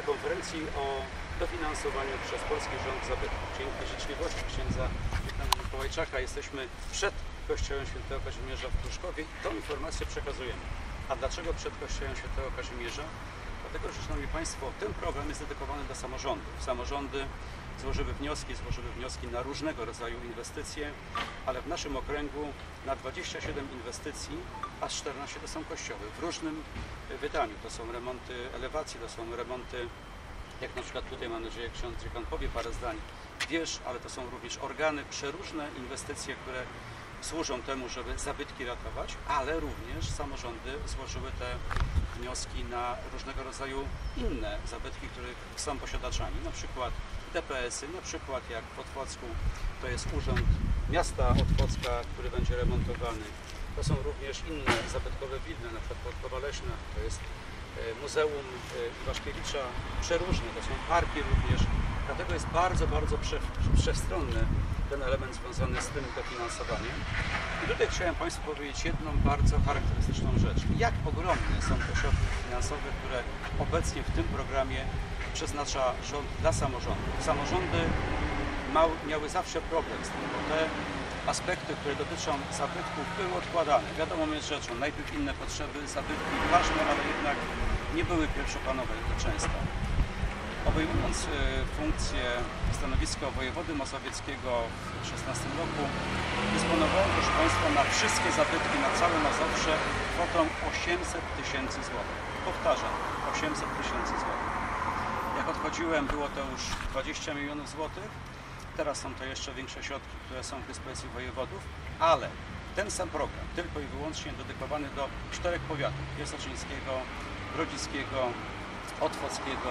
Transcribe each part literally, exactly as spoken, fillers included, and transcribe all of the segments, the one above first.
na konferencji o dofinansowaniu przez polski rząd zabytków. Dzięki życzliwości księdza Mikołajczaka jesteśmy przed kościołem świętego Kazimierza w Pruszkowie i tą informację przekazujemy. A dlaczego przed kościołem świętego Kazimierza? Dlatego, że, szanowni państwo, ten program jest dedykowany dla samorządów. Samorządy złożyły wnioski, złożyły wnioski na różnego rodzaju inwestycje, ale w naszym okręgu na dwadzieścia siedem inwestycji, aż czternaście to są kościoły w różnym wydaniu. To są remonty elewacji, to są remonty, jak na przykład tutaj, mam nadzieję, ksiądz dziekan powie parę zdań, wież, ale to są również organy, przeróżne inwestycje, które służą temu, żeby zabytki ratować, ale również samorządy złożyły te wnioski na różnego rodzaju inne zabytki, których są posiadaczami, na przykład D P S y, na przykład jak w Otwocku, to jest Urząd Miasta Otwocka, który będzie remontowany. To są również inne zabytkowe wilny, na przykład Podkowa Leśna, to jest Muzeum Iwaszkiewicza, przeróżne, to są parki również. Dlatego jest bardzo, bardzo prze, wszechstronny ten element związany z tym dofinansowaniem. I tutaj chciałem Państwu powiedzieć jedną bardzo charakterystyczną rzecz. Jak ogromne są te środki finansowe, które obecnie w tym programie przeznacza rząd dla samorządów. Samorządy mał, miały zawsze problem z tym, bo te aspekty, które dotyczą zabytków, były odkładane. Wiadomo jest rzeczą, najpierw inne potrzeby, zabytki ważne, ale jednak nie były pierwszoplanowe często. Obejmując y, funkcję stanowiska wojewody mazowieckiego w dwa tysiące szesnastym roku, dysponowałem, proszę Państwa, na wszystkie zabytki na całe Mazowsze kwotą osiemset tysięcy złotych. Powtarzam, osiemset tysięcy złotych. Jak odchodziłem, było to już dwadzieścia milionów złotych. Teraz są to jeszcze większe środki, które są w dyspozycji wojewodów, ale ten sam program, tylko i wyłącznie dedykowany do czterech powiatów: piaseczyńskiego, grodziskiego, otwockiego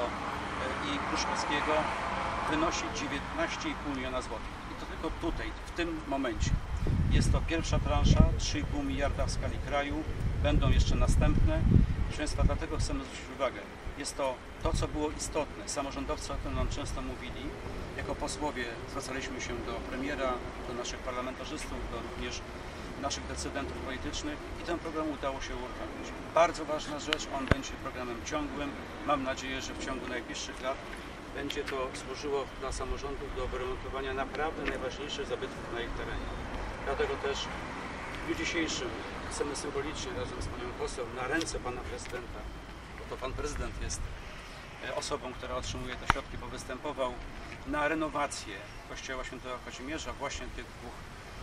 i pruszkowskiego, wynosi dziewiętnaście i pół miliona złotych. I to tylko tutaj, w tym momencie. Jest to pierwsza transza, trzy i pół miliarda w skali kraju, będą jeszcze następne. Proszę Państwa, dlatego chcemy zwrócić uwagę. Jest to to, co było istotne. Samorządowcy o tym nam często mówili. Jako posłowie zwracaliśmy się do premiera, do naszych parlamentarzystów, do również naszych decydentów politycznych i ten program udało się uruchomić. Bardzo ważna rzecz, on będzie programem ciągłym. Mam nadzieję, że w ciągu najbliższych lat będzie to służyło dla samorządów do wyremontowania naprawdę najważniejszych zabytków na ich terenie. Dlatego też w dniu dzisiejszym chcemy symbolicznie razem z panią poseł na ręce pana prezydenta, bo to pan prezydent jest osobą, która otrzymuje te środki, bo występował na renowację kościoła świętego Kazimierza, właśnie tych dwóch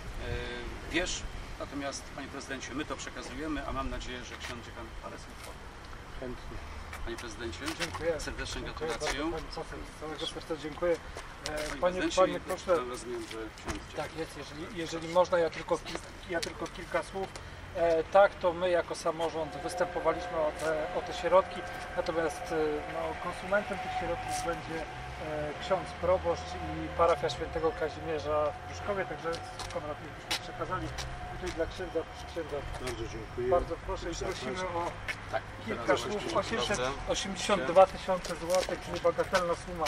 yy, wież. Natomiast, panie prezydencie, my to przekazujemy, a mam nadzieję, że ksiądz dziekan parę słów powie. Chętnie. Panie prezydencie, dziękuję. Serdecznie Dziękuję gratulacje. bardzo, pani poseł, z całego serca dziękuję. Panie, panie, panie pośle, rozumiem, że ksiądz tak jest, jeżeli, jeżeli można, ja tylko, ja tylko kilka słów. E, tak, to my jako samorząd występowaliśmy o te, o te środki, natomiast no, konsumentem tych środków będzie e, ksiądz proboszcz i parafia świętego Kazimierza w Pruszkowie, także Konrad, byśmy przekazali tutaj dla księdza, księdza. Bardzo dziękuję. Bardzo proszę i prosimy o tak, kilka słów. osiemset osiemdziesiąt dwa tysiące złotych, czyli bagatelna suma.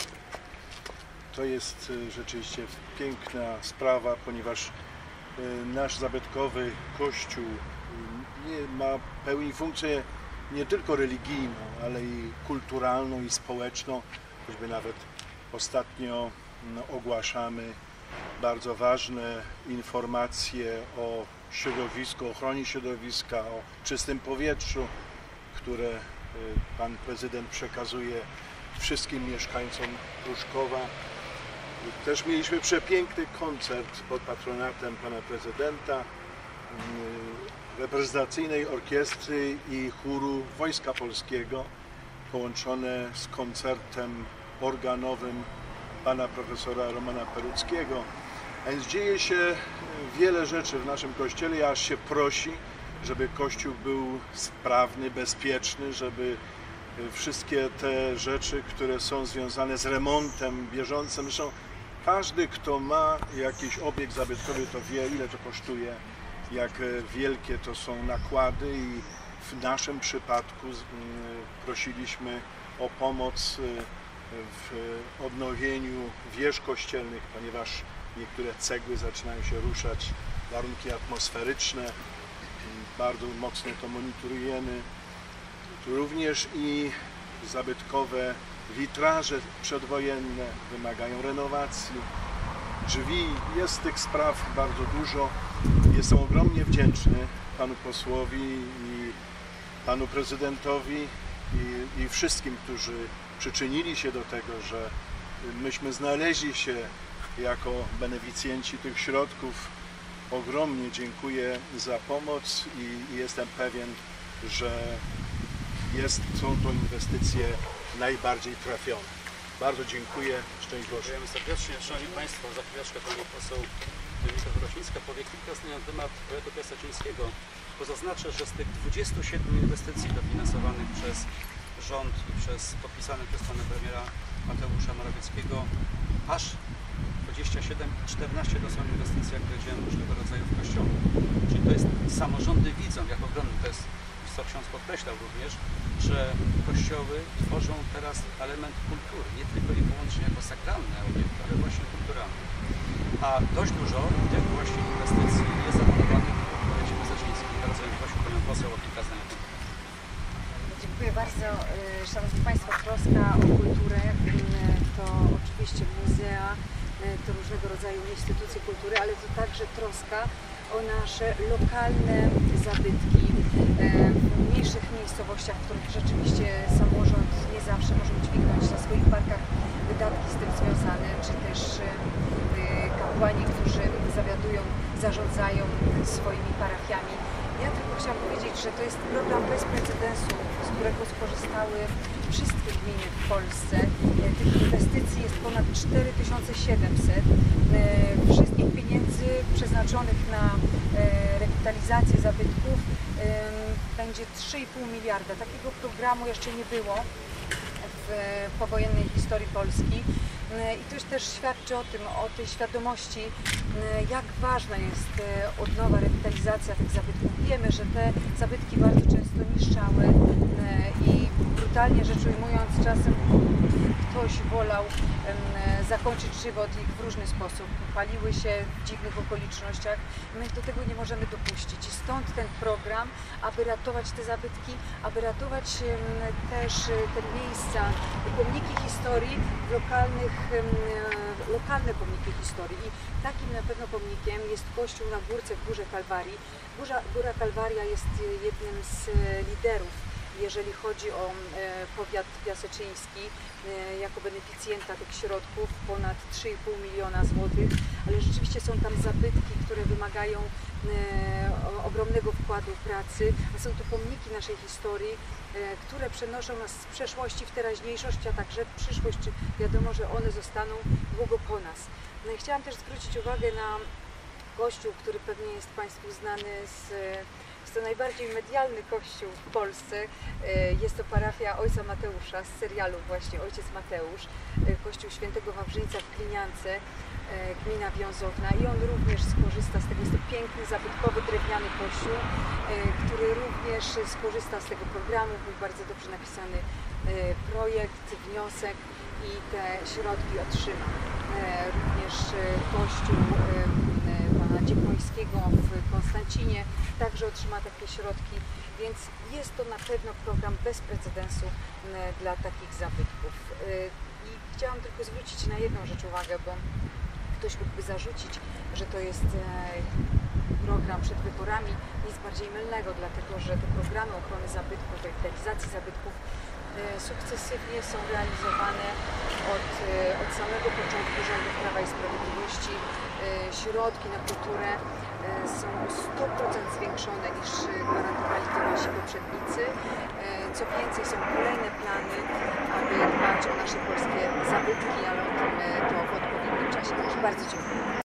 To jest rzeczywiście piękna sprawa, ponieważ nasz zabytkowy kościół nie ma, pełni funkcję nie tylko religijną, ale i kulturalną i społeczną. Choćby nawet ostatnio no, ogłaszamy bardzo ważne informacje o środowisku, ochronie środowiska, o czystym powietrzu, które pan prezydent przekazuje wszystkim mieszkańcom Pruszkowa. Też mieliśmy przepiękny koncert pod patronatem pana prezydenta, reprezentacyjnej orkiestry i chóru Wojska Polskiego, połączone z koncertem organowym pana profesora Romana Peruckiego. A więc dzieje się wiele rzeczy w naszym kościele, aż się prosi, żeby kościół był sprawny, bezpieczny, żeby wszystkie te rzeczy, które są związane z remontem bieżącym, zresztą każdy, kto ma jakiś obiekt zabytkowy, to wie, ile to kosztuje, jak wielkie to są nakłady i w naszym przypadku prosiliśmy o pomoc w odnowieniu wież kościelnych, ponieważ niektóre cegły zaczynają się ruszać, warunki atmosferyczne, bardzo mocno to monitorujemy. Również i zabytkowe witraże przedwojenne wymagają renowacji, drzwi, jest tych spraw bardzo dużo. Jestem ogromnie wdzięczny panu posłowi i panu prezydentowi i, i wszystkim, którzy przyczynili się do tego, że myśmy znaleźli się jako beneficjenci tych środków. Ogromnie dziękuję za pomoc i, i jestem pewien, że jest, są to inwestycje najbardziej trafione. Bardzo dziękuję. Szczęść Boże. Dziękujemy serdecznie. Szanowni Państwo, za chwileczkę pani poseł Monika Wrośnicka powie kilka zdań na temat powiatu piaseczyńskiego, bo zaznaczę, że z tych dwudziestu siedmiu inwestycji dofinansowanych przez rząd i przez podpisanych przez pana premiera Mateusza Morawieckiego aż dwadzieścia siedem, czternaście to są inwestycje, jak powiedziałem, różnego rodzaju w kościoły. Czyli to jest, samorządy widzą, jak ogromny to jest, co ksiądz podkreślał również, że kościoły tworzą teraz element kultury, nie tylko i wyłącznie jako sakralne obiekty, ale właśnie kulturalne. A dość dużo tych właśnie inwestycji jest zaplanowanych w powiecie piaseczyńskim. Bardzo bym prosił panią poseł o kilka zdań. Dziękuję bardzo. Szanowni Państwo, troska o kulturę to oczywiście muzea, to różnego rodzaju instytucje kultury, ale to także troska o nasze lokalne zabytki w mniejszych miejscowościach, w których rzeczywiście samorząd nie zawsze może udźwignąć na swoich barkach wydatki z tym związane, czy też kapłani, którzy zawiadują, zarządzają swoimi parafiami. Ja tylko chciałam powiedzieć, że to jest program bez precedensu, z którego skorzystały wszystkie gminy w Polsce. Tych inwestycji jest ponad cztery tysiące siedemset. Wszystkich pieniędzy przeznaczonych na rewitalizację zabytków będzie trzy i pół miliarda. Takiego programu jeszcze nie było w powojennej historii Polski. I to też świadczy o tym, o tej świadomości, jak ważna jest odnowa, rewitalizacja tych zabytków. Wiemy, że te zabytki bardzo często niszczały i brutalnie rzecz ujmując, czasem ktoś wolał zakończyć żywot ich w różny sposób. Paliły się w dziwnych okolicznościach. My do tego nie możemy dopuścić. I stąd ten program, aby ratować te zabytki, aby ratować też te miejsca, pomniki historii lokalnych, lokalne pomniki historii. I takim na pewno pomnikiem jest kościół na Górce w Górze Kalwarii. Góra, Góra Kalwaria jest jednym z liderów, jeżeli chodzi o powiat piaseczyński, jako beneficjenta tych środków, ponad trzy i pół miliona złotych, ale rzeczywiście są tam zabytki, które wymagają ogromnego wkładu pracy, a są to pomniki naszej historii, które przenoszą nas z przeszłości w teraźniejszość, a także w przyszłość, czy wiadomo, że one zostaną długo po nas. No i chciałam też zwrócić uwagę na kościół, który pewnie jest Państwu znany z Jest to najbardziej medialny kościół w Polsce. Jest to parafia Ojca Mateusza z serialu właśnie Ojciec Mateusz, kościół Świętego Wawrzyńca w Gliniance, gmina Wiązowna, i on również skorzysta z tego. Jest to piękny, zabytkowy, drewniany kościół, który również skorzysta z tego programu. Był bardzo dobrze napisany projekt, wniosek i te środki otrzyma. Również kościół pana Dziekmońskiego w Konstancinie także otrzyma takie środki, więc jest to na pewno program bez precedensu dla takich zabytków. I chciałam tylko zwrócić na jedną rzecz uwagę, bo ktoś mógłby zarzucić, że to jest program przed wyborami. Nic bardziej mylnego, dlatego że te programy ochrony zabytków, rewitalizacji zabytków sukcesywnie są realizowane od, od samego początku rządów Prawa i Sprawiedliwości. Środki na kulturę są o sto procent zwiększone niż gwarantowali to nasi poprzednicy. Co więcej, są kolejne plany, aby dbać o nasze polskie zabytki, ale o tym to w odpowiednim czasie. Także bardzo dziękuję.